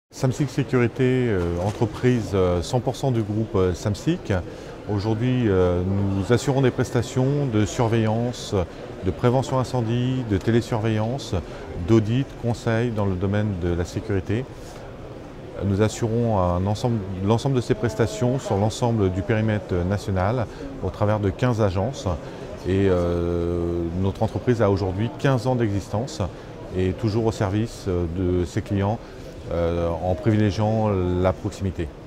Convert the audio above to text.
Samsic Sécurité, entreprise 100% du groupe Samsic. Aujourd'hui, nous assurons des prestations de surveillance, de prévention incendie, de télésurveillance, d'audit, conseil dans le domaine de la sécurité. Nous assurons l'ensemble de ces prestations sur l'ensemble du périmètre national au travers de 15 agences. Et notre entreprise a aujourd'hui 15 ans d'existence et toujours au service de ses clients en privilégiant la proximité.